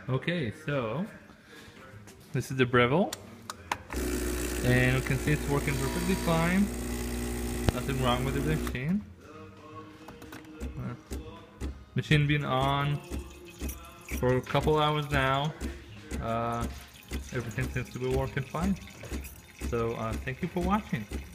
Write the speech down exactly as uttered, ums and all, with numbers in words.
Okay, so this is the Breville, and you can see it's working perfectly fine. Nothing wrong with the machine. Uh, machine been on for a couple hours now. Uh, everything seems to be working fine. So uh, thank you for watching.